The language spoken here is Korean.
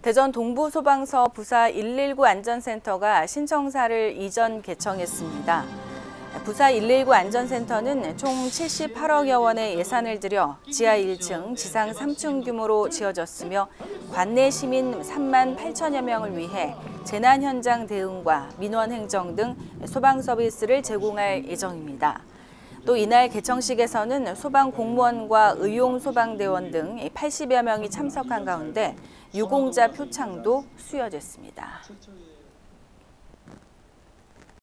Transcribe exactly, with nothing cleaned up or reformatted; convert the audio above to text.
대전 동부소방서 부사 일일구 안전센터가 신청사를 이전 개청했습니다. 부사 일일구 안전센터는 총 칠십팔억여 원의 예산을 들여 지하 일 층, 지상 삼 층 규모로 지어졌으며 관내 시민 삼만 팔천여 명을 위해 재난 현장 대응과 민원 행정 등 소방 서비스를 제공할 예정입니다. 또 이날 개청식에서는 소방 공무원과 의용 소방대원 등 팔십여 명이 참석한 가운데 유공자 표창도 수여됐습니다.